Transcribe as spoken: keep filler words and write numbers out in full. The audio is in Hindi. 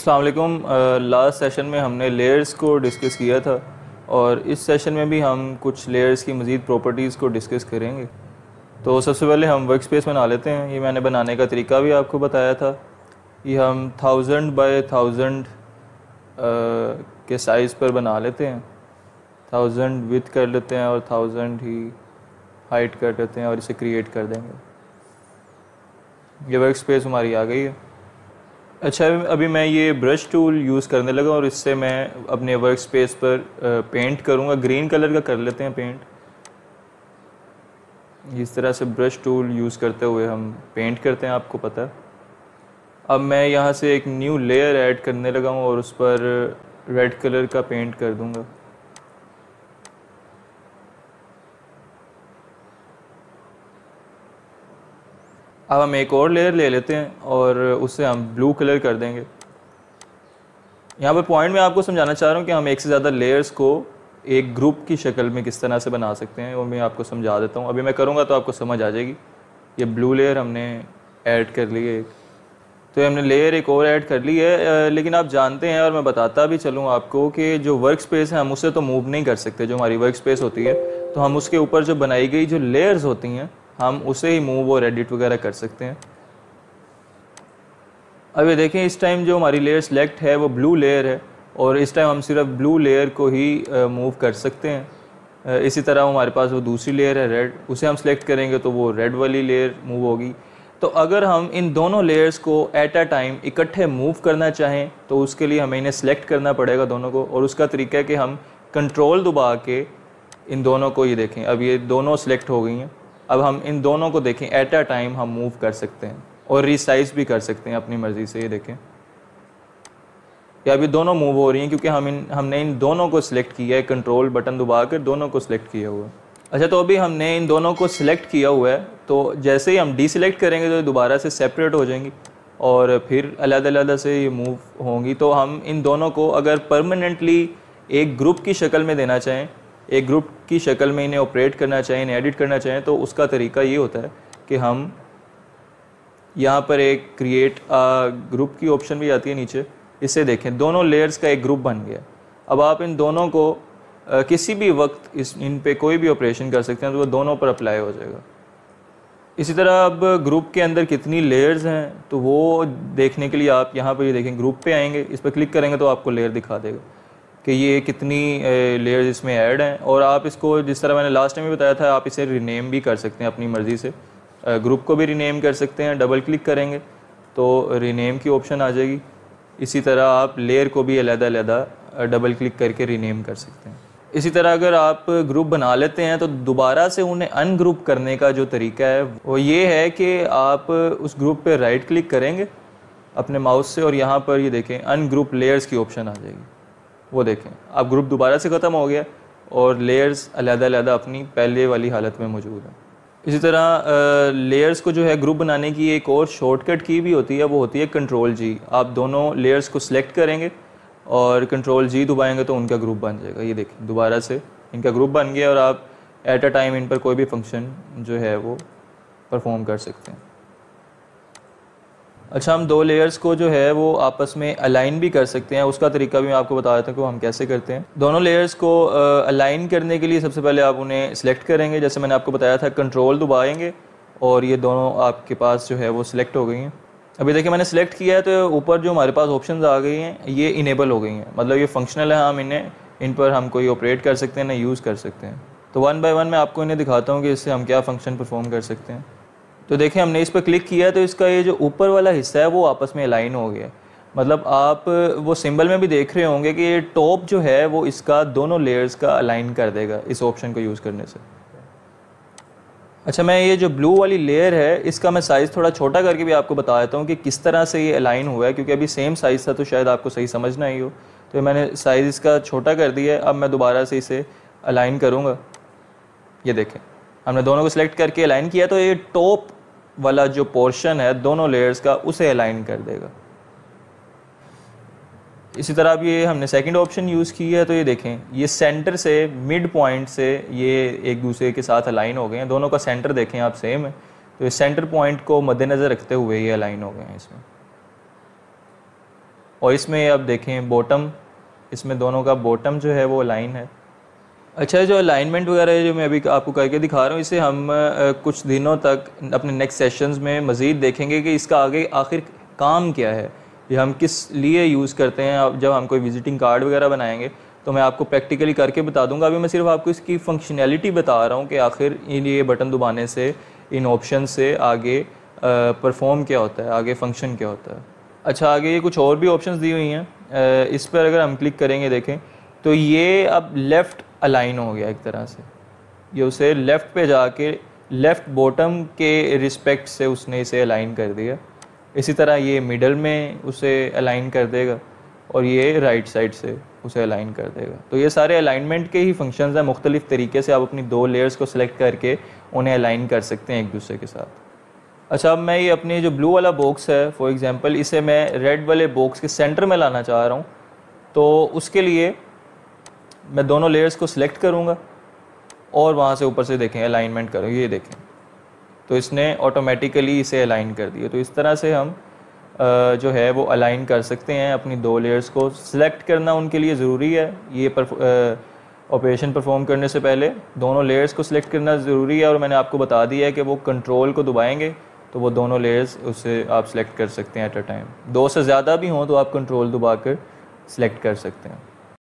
अस्सलाम वालेकुम। लास्ट सेशन में हमने लेयर्स को डिस्कस किया था और इस सेशन में भी हम कुछ लेयर्स की मज़ीद प्रॉपर्टीज़ को डिस्कस करेंगे। तो सबसे पहले हम वर्क स्पेस बना लेते हैं। ये मैंने बनाने का तरीका भी आपको बताया था। ये हम थाउजेंड बाय थाउजेंड के साइज़ पर बना लेते हैं। थाउजेंड विथ कर लेते हैं और थाउजेंड ही हाइट कर लेते हैं और इसे क्रिएट कर देंगे। ये वर्क स्पेस हमारी आ गई है। अच्छा, अभी मैं ये ब्रश टूल यूज़ करने लगा और इससे मैं अपने वर्क स्पेस पर पेंट करूँगा। ग्रीन कलर का कर लेते हैं पेंट। इस तरह से ब्रश टूल यूज़ करते हुए हम पेंट करते हैं, आपको पता है। अब मैं यहाँ से एक न्यू लेयर ऐड करने लगा हूँ और उस पर रेड कलर का पेंट कर दूँगा। अब हम एक और लेयर ले लेते हैं और उसे हम ब्लू कलर कर देंगे। यहाँ पर पॉइंट मैं आपको समझाना चाह रहा हूँ कि हम एक से ज़्यादा लेयर्स को एक ग्रुप की शक्ल में किस तरह से बना सकते हैं, वो मैं आपको समझा देता हूँ। अभी मैं करूँगा तो आपको समझ आ जाएगी। ये ब्लू लेयर हमने ऐड कर ली है एक, तो हमने लेयर एक और ऐड कर ली है। लेकिन आप जानते हैं और मैं बताता भी चलूँ आपको कि जो वर्क स्पेस है हम उसे तो मूव नहीं कर सकते। जो हमारी वर्क स्पेस होती है तो हम उसके ऊपर जो बनाई गई जो लेयर्स होती हैं हम उसे ही मूव और एडिट वगैरह कर सकते हैं। अब ये देखें, इस टाइम जो हमारी लेयर सेलेक्ट है वो ब्लू लेयर है और इस टाइम हम सिर्फ ब्लू लेयर को ही मूव कर सकते हैं। इसी तरह हमारे पास वो दूसरी लेयर है रेड, उसे हम सेलेक्ट करेंगे तो वो रेड वाली लेयर मूव होगी। तो अगर हम इन दोनों लेयर्स को एट अ टाइम इकट्ठे मूव करना चाहें तो उसके लिए हमें इन्हें सेलेक्ट करना पड़ेगा दोनों को, और उसका तरीका है कि हम कंट्रोल दबा के इन दोनों को, ये देखें अब ये दोनों सेलेक्ट हो गई हैं। अब हम इन दोनों को देखें एट अ टाइम हम मूव कर सकते हैं और रिसाइज भी कर सकते हैं अपनी मर्ज़ी से। ये देखें या अभी दोनों मूव हो रही हैं क्योंकि हम इन हमने इन दोनों को सिलेक्ट किया है, कंट्रोल बटन दबा कर दोनों को सिलेक्ट किया हुआ है। अच्छा, तो अभी हमने इन दोनों को सिलेक्ट किया हुआ है, तो जैसे ही हम डीसिलेक्ट करेंगे तो दोबारा से सेपरेट हो जाएंगी और फिर अलग अलग से ये मूव होंगी। तो हम इन दोनों को अगर परमानेंटली एक ग्रुप की शक्ल में देना चाहें, एक ग्रुप की शक्ल में इन्हें ऑपरेट करना चाहें, इन्हें एडिट करना चाहें, तो उसका तरीका ये होता है कि हम यहाँ पर एक क्रिएट ग्रुप की ऑप्शन भी आती है नीचे। इसे देखें, दोनों लेयर्स का एक ग्रुप बन गया। अब आप इन दोनों को आ, किसी भी वक्त इस इन पे कोई भी ऑपरेशन कर सकते हैं तो वो दोनों पर अप्लाई हो जाएगा। इसी तरह अब ग्रुप के अंदर कितनी लेयर्स हैं तो वो देखने के लिए आप यहाँ पर ये देखें, ग्रुप पे आएंगे, इस पर क्लिक करेंगे तो आपको लेयर दिखा देगा कि ये कितनी लेयर्स इसमें ऐड हैं। और आप इसको, जिस तरह मैंने लास्ट टाइम भी बताया था, आप इसे रीनेम भी कर सकते हैं अपनी मर्ज़ी से। ग्रुप को भी रीनेम कर सकते हैं, डबल क्लिक करेंगे तो रीनेम की ऑप्शन आ जाएगी। इसी तरह आप लेयर को भी अलग-अलग डबल क्लिक करके रीनेम कर सकते हैं। इसी तरह अगर आप ग्रुप बना लेते हैं तो दोबारा से उन्हें अनग्रुप करने का जो तरीका है वो ये है कि आप उस ग्रुप पे राइट क्लिक करेंगे अपने माउस से और यहाँ पर ये देखें अनग्रुप लेयर्स की ऑप्शन आ जाएगी। वो देखें, अब ग्रुप दोबारा से ख़त्म हो गया और लेयर्स अलग-अलग अपनी पहले वाली हालत में मौजूद हैं। इसी तरह लेयर्स को जो है ग्रुप बनाने की एक और शॉर्टकट की भी होती है, वो होती है कंट्रोल जी। आप दोनों लेयर्स को सिलेक्ट करेंगे और कंट्रोल जी दबाएंगे तो उनका ग्रुप बन जाएगा। ये देखिए, दोबारा से इनका ग्रुप बन गया और आप एट अ टाइम इन पर कोई भी फंक्शन जो है वो परफॉर्म कर सकते हैं। अच्छा, हम दो लेयर्स को जो है वो आपस में अलाइन भी कर सकते हैं। उसका तरीका भी मैं आपको बता देता हूँ कि हम कैसे करते हैं। दोनों लेयर्स को अलाइन करने के लिए सबसे पहले आप उन्हें सिलेक्ट करेंगे, जैसे मैंने आपको बताया था, कंट्रोल दबाएंगे और ये दोनों आपके पास जो है वो सिलेक्ट हो गई हैं। अभी देखिए, मैंने सेलेक्ट किया है तो ऊपर जो हमारे पास ऑप्शंस आ गई हैं ये इनेबल हो गई हैं, मतलब ये फंक्शनल है। हम इन्हें इन पर हम कोई ऑपरेट कर सकते हैं, ना यूज़ कर सकते हैं। तो वन बाय वन मैं आपको इन्हें दिखाता हूँ कि इससे हम क्या फ़ंक्शन परफॉर्म कर सकते हैं। तो देखें, हमने इस पर क्लिक किया तो इसका ये जो ऊपर वाला हिस्सा है वो आपस में अलाइन हो गया। मतलब आप वो सिंबल में भी देख रहे होंगे कि ये टॉप जो है वो इसका दोनों लेयर्स का अलाइन कर देगा इस ऑप्शन को यूज़ करने से। अच्छा, मैं ये जो ब्लू वाली लेयर है इसका मैं साइज़ थोड़ा छोटा करके भी आपको बता देता हूँ कि किस तरह से ये अलाइन हुआ है, क्योंकि अभी सेम साइज़ था तो शायद आपको सही समझ ना आई हो। तो मैंने साइज़ इसका छोटा कर दिया है। अब मैं दोबारा से इसे अलाइन करूँगा। ये देखें, हमने दोनों को सिलेक्ट करके अलाइन किया तो ये टॉप वाला जो पोर्शन है दोनों लेयर्स का उसे अलाइन कर देगा। इसी तरह अब ये हमने सेकंड ऑप्शन यूज़ की है तो ये देखें, ये सेंटर से मिड पॉइंट से ये एक दूसरे के साथ अलाइन हो गए हैं। दोनों का सेंटर देखें आप सेम है, तो ये सेंटर पॉइंट को मद्देनज़र रखते हुए ये अलाइन हो गए हैं इसमें। और इसमें आप देखें बॉटम, इसमें दोनों का बॉटम जो है वो अलाइन है। अच्छा, जो अलाइनमेंट वगैरह है जो मैं अभी आपको करके दिखा रहा हूँ, इसे हम आ, कुछ दिनों तक अपने नेक्स्ट सेशंस में मज़ीद देखेंगे कि इसका आगे आखिर काम क्या है, ये हम किस लिए यूज़ करते हैं। अब जब हम कोई विजिटिंग कार्ड वगैरह बनाएंगे तो मैं आपको प्रैक्टिकली करके बता दूंगा। अभी मैं सिर्फ आपको इसकी फंक्शनैलिटी बता रहा हूँ कि आखिर ये बटन दबाने से, इन ऑप्शन से आगे परफॉर्म क्या होता है, आगे फंक्शन क्या होता है। अच्छा, आगे ये कुछ और भी ऑप्शंस दी हुई हैं। इस पर अगर हम क्लिक करेंगे देखें तो ये अब लेफ़्ट अलाइन हो गया एक तरह से, ये उसे लेफ़्ट पे जाके लेफ़्ट बॉटम के रिस्पेक्ट से उसने इसे अलाइन कर दिया। इसी तरह ये मिडल में उसे अलाइन कर देगा और ये राइट साइड से उसे अलाइन कर देगा। तो ये सारे अलाइनमेंट के ही फंक्शंस हैं। मुख्तलिफ़ तरीके से आप अपनी दो लेयर्स को सिलेक्ट करके उन्हें अलाइन कर सकते हैं एक दूसरे के साथ। अच्छा, अब मैं ये अपनी जो ब्लू वाला बॉक्स है फॉर एग्जांपल, इसे मैं रेड वाले बॉक्स के सेंटर में लाना चाह रहा हूँ। तो उसके लिए मैं दोनों लेयर्स को सिलेक्ट करूँगा और वहाँ से ऊपर से देखें अलाइनमेंट करूँ, ये देखें तो इसने ऑटोमेटिकली इसे अलाइन कर दिया। तो इस तरह से हम जो है वो अलाइन कर सकते हैं अपनी दो लेयर्स को। सिलेक्ट करना उनके लिए ज़रूरी है, ये ऑपरेशन परफॉर्म करने से पहले दोनों लेयर्स को सिलेक्ट करना ज़रूरी है। और मैंने आपको बता दिया है कि वो कंट्रोल को दबाएंगे तो वो दोनों लेयर्स उससे आप सिलेक्ट कर सकते हैं एट अ टाइम। दो से ज़्यादा भी हों तो आप कंट्रोल दबा कर सिलेक्ट कर सकते हैं।